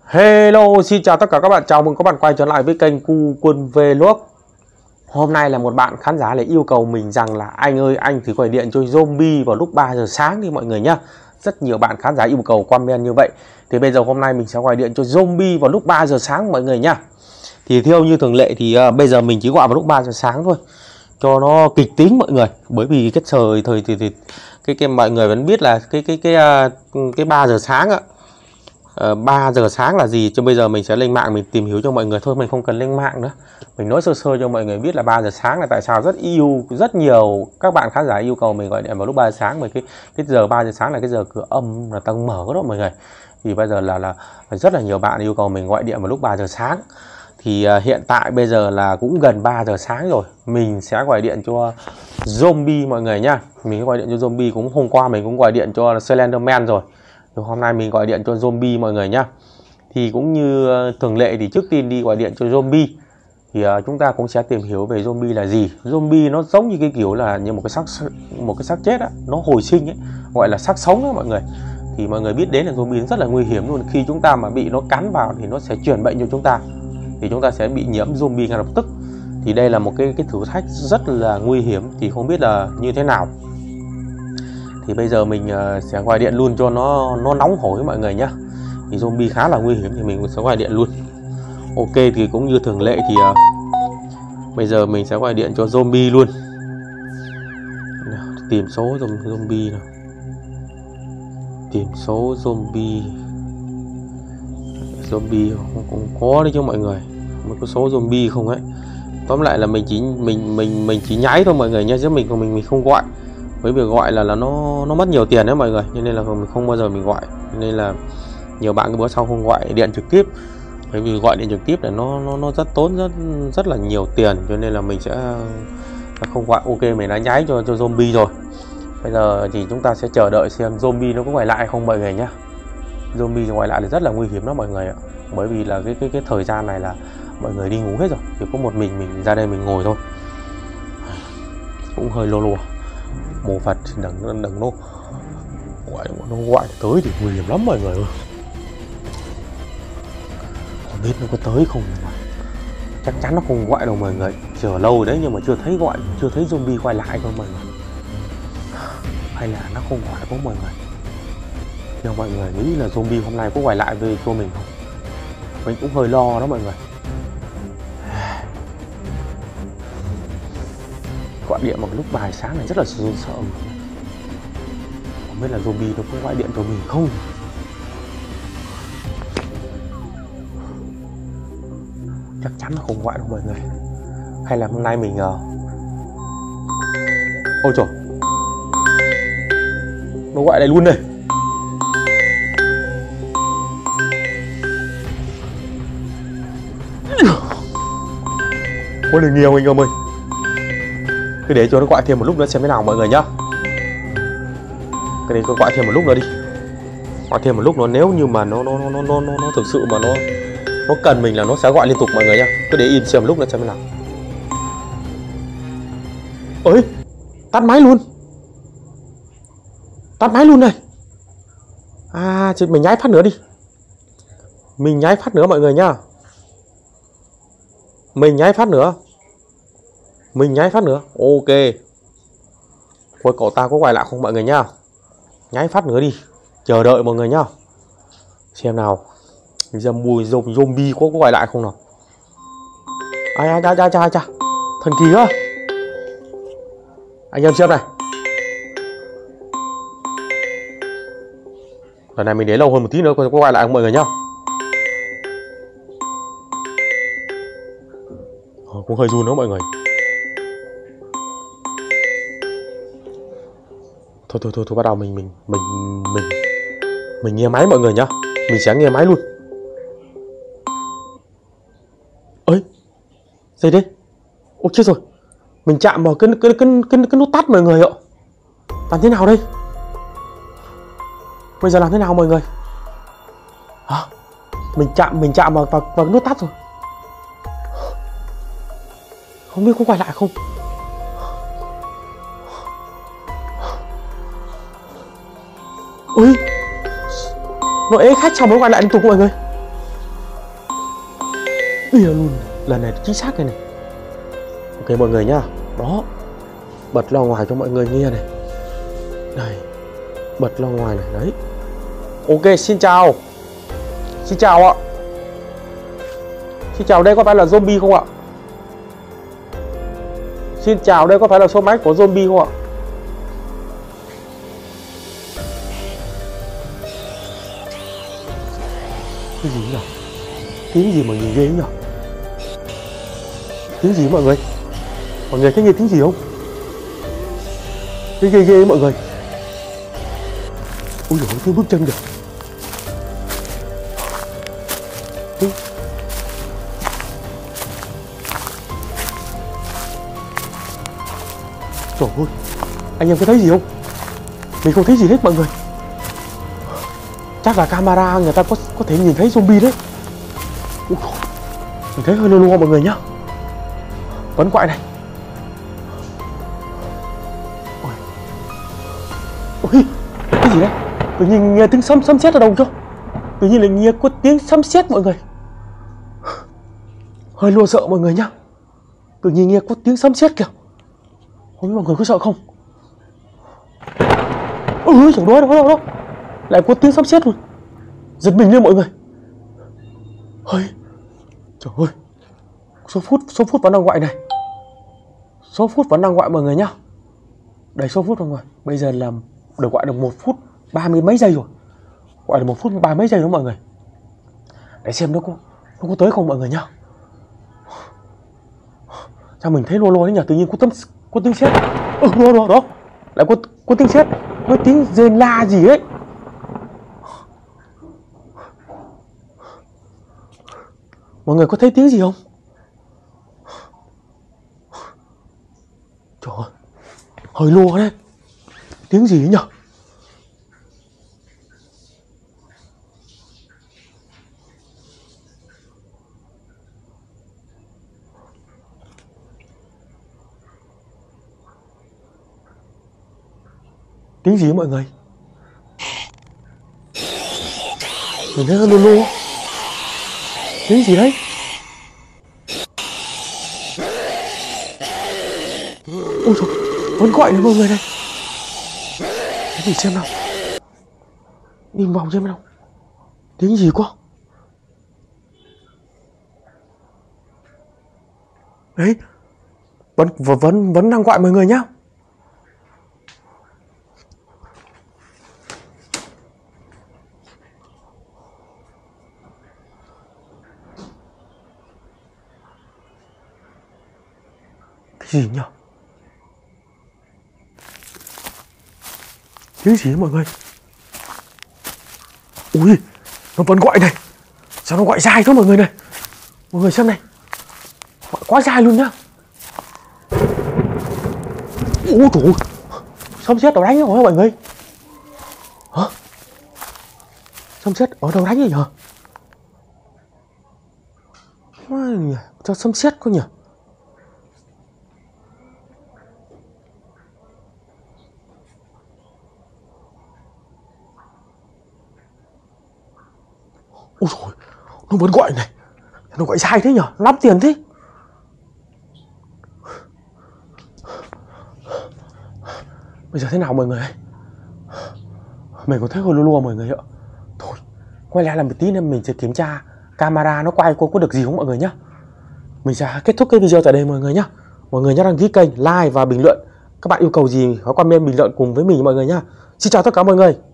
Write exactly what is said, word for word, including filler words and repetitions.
Hello, xin chào tất cả các bạn, chào mừng các bạn quay trở lại với kênh Cu Quân Vlog. Hôm nay là một bạn khán giả lại yêu cầu mình rằng là anh ơi, anh thì gọi điện cho zombie vào lúc ba giờ sáng đi mọi người nhá. Rất nhiều bạn khán giả yêu cầu comment như vậy. Thì bây giờ hôm nay mình sẽ gọi điện cho zombie vào lúc ba giờ sáng mọi người nhá. Thì theo như thường lệ thì uh, bây giờ mình chỉ gọi vào lúc ba giờ sáng thôi, cho nó kịch tính mọi người. Bởi vì cái thời thời thì, thì cái cái mọi người vẫn biết là cái cái cái uh, cái ba giờ sáng ạ. Uh, ba giờ sáng là gì, cho bây giờ mình sẽ lên mạng mình tìm hiểu cho mọi người thôi, mình không cần lên mạng nữa, mình nói sơ sơ cho mọi người biết là ba giờ sáng là tại sao rất yêu rất nhiều các bạn khán giả yêu cầu mình gọi điện vào lúc ba giờ sáng. Bởi cái cái giờ ba giờ sáng là cái giờ cửa âm là tăng mở đó mọi người. Thì bây giờ là là rất là nhiều bạn yêu cầu mình gọi điện vào lúc ba giờ sáng. Thì uh, hiện tại bây giờ là cũng gần ba giờ sáng rồi, mình sẽ gọi điện cho zombie mọi người nhá. Mình gọi điện cho zombie, cũng hôm qua mình cũng gọi điện cho Slenderman rồi. Hôm nay mình gọi điện cho zombie mọi người nhá. Thì cũng như thường lệ thì trước tiên đi gọi điện cho zombie thì uh, chúng ta cũng sẽ tìm hiểu về zombie là gì. Zombie nó giống như cái kiểu là như một cái xác một cái xác chết á, nó hồi sinh ấy, gọi là xác sống đó mọi người. Thì mọi người biết đến là zombie rất là nguy hiểm luôn. Khi chúng ta mà bị nó cắn vào thì nó sẽ truyền bệnh cho chúng ta, thì chúng ta sẽ bị nhiễm zombie ngay lập tức. Thì đây là một cái cái thử thách rất là nguy hiểm, thì không biết là như thế nào. Thì bây giờ mình uh, sẽ gọi điện luôn cho nó nó nóng hổi mọi người nhá. Thì zombie khá là nguy hiểm thì mình sẽ gọi điện luôn. Ok, thì cũng như thường lệ thì uh, bây giờ mình sẽ gọi điện cho zombie luôn. Nào, tìm số zombie nào. Tìm số zombie. Zombie không, không có đấy chứ mọi người. Mới có số zombie không ấy. Tóm lại là mình chỉ mình mình mình chỉ nháy thôi mọi người nhé, chứ mình mình mình không gọi. Với việc gọi là là nó nó mất nhiều tiền đấy mọi người, cho nên là mình không bao giờ mình gọi. Nên là nhiều bạn cái bữa sau không gọi điện trực tiếp, bởi vì gọi điện trực tiếp là nó nó nó rất tốn rất rất là nhiều tiền, cho nên là mình sẽ không gọi. Ok, mình đã nháy cho cho zombie rồi. Bây giờ thì chúng ta sẽ chờ đợi xem zombie nó có quay lại không mọi người nhé. Zombie quay lại là rất là nguy hiểm đó mọi người ạ, bởi vì là cái cái cái thời gian này là mọi người đi ngủ hết rồi, chỉ có một mình mình ra đây mình ngồi thôi, cũng hơi lô lô. Mô Phật đừng đừng nó gọi nó gọi tới thì nguy hiểm lắm mọi người ơi. Không biết nó có tới không, mà chắc chắn nó không gọi đâu mọi người. Chờ lâu đấy nhưng mà chưa thấy gọi, chưa thấy zombie quay lại không mọi người. Hay là nó không gọi không mọi người? Nhưng mọi người nghĩ là zombie hôm nay có quay lại về cho mình không? Mình cũng hơi lo đó mọi người. Gọi điện một lúc bài sáng này rất là run sợ. Không biết là zombie nó có gọi điện cho mình không? Chắc chắn nó không gọi đâu mọi người. Hay là hôm nay mình uh... ôi trời, nó gọi đây luôn đây. Ôi đừng nhiều anh em ơi. Cứ để cho nó gọi thêm một lúc nữa xem thế nào mọi người nhá. Cái này cứ gọi thêm một lúc nữa đi. Gọi thêm một lúc nữa, nếu như mà nó nó nó nó nó nó thực sự mà nó nó cần mình là nó sẽ gọi liên tục mọi người nhá. Cứ để im xem một lúc nữa xem thế nào. Ơi, tắt máy luôn. Tắt máy luôn này. À, chị mình nháy phát nữa đi. Mình nháy phát nữa mọi người nhá. Mình nháy phát nữa. Mình nháy phát nữa. Ok. Coi cậu ta có quay lại không mọi người nhá. Nháy phát nữa đi. Chờ đợi mọi người nhá. Xem nào. Giờ mùi zombie có có quay lại không nào. Ai ai cha cha cha. Thần kỳ á. Anh em xem này. Lần này mình để lâu hơn một tí nữa có quay lại không mọi người nhá. Ờ, cũng hơi run đó mọi người. Thôi thôi thôi thôi bắt đầu mình mình mình mình mình nghe máy mọi người nhá. Mình sẽ nghe máy luôn. Ơi, gì đấy? Ôi chết rồi. Mình chạm vào cái cái cái cái cái nút tắt mọi người ạ. Làm thế nào đây? Bây giờ làm thế nào mọi người? Hả? Mình chạm mình chạm vào vào, vào cái nút tắt rồi. Không biết có quay lại không? Ui, nó ế khách sao mới quay lại liên tục mọi người. Bia luôn. Lần này chính xác này này. Ok mọi người nhá. Đó. Bật loa ngoài cho mọi người nghe này. Đây. Bật loa ngoài này. Đấy. Ok, xin chào. Xin chào ạ. Xin chào, đây có phải là zombie không ạ? Xin chào, đây có phải là số máy của zombie không ạ? Cái gì nhỉ? Tiếng gì mà nhìn ghê nhỉ? Tiếng gì mọi người? Mọi người thấy nghe tiếng gì không? Ghê ghê ghê mọi người. Ôi dồi, tiếng bước chân kìa. Tiếng... Trời ơi, anh em có thấy gì không? Mình không thấy gì hết mọi người. Chắc là camera người ta có có thể nhìn thấy zombie đấy. Ui, mình thấy hơi lô lô mọi người nhá. Bắn quại này. Ôi. Ôi, cái gì đấy? Tự nhiên nghe tiếng sấm sấm sét ở đâu chưa? Tự nhiên là nghe có tiếng sấm sét mọi người. Hơi lo sợ mọi người nhá. Tự nhiên nghe có tiếng sấm sét kìa. Không biết mọi người có sợ không? Ôi chẳng đó đâu đâu đâu. Lại có tiếng sấm sét luôn. Giật mình lên mọi người. Ôi, trời ơi. Số phút, số phút vẫn đang gọi này. Số phút vẫn đang gọi mọi người nhá. Đầy số phút mọi người. Bây giờ là được gọi được một phút ba mươi mấy giây rồi. Gọi là một phút ba mấy giây đó mọi người. Để xem nó có nó có tới không mọi người nhá. Sao mình thấy lô lô đấy nhỉ? Tự nhiên có tấm có tiếng sét. Ừ, đó đó đó. Lại có có tiếng sét, có tiếng rên la gì đấy. Mọi người có thấy tiếng gì không? Trời ơi, hơi lô đấy. Tiếng gì ấy nhỉ? Tiếng gì ấy mọi người? Mình thấy hơi lô lô. Tiếng gì đấy? Ôi trời, vẫn gọi đấy mọi người này. Cái gì xem nào. Đi vòng xem nào. Tiếng gì quá. Đấy. Vẫn vẫn vẫn đang gọi mọi người nhá. Cái gì nhỉ? Tiếng gì mọi người? Ui, nó vẫn gọi này. Sao nó gọi dài thế mọi người này? Mọi người xem này. Gọi quá dài luôn nhá. Ôi trời ơi. Sấm sét ở đánh rồi mọi người. Hả? Sấm sét ở đâu đánh vậy nhờ? Cho sấm sét có nhỉ? Ôi trời, nó vẫn gọi này. Nó gọi sai thế nhở? Lắm tiền thế. Bây giờ thế nào mọi người ơi? Mình có thấy hơi lua lua mọi người ạ. Thôi, quay lại làm một tí nên mình sẽ kiểm tra camera nó quay có, có được gì không mọi người nhá. Mình sẽ kết thúc cái video tại đây mọi người nhá. Mọi người nhớ đăng ký kênh, like và bình luận. Các bạn yêu cầu gì có comment bình luận cùng với mình mọi người nhá. Xin chào tất cả mọi người.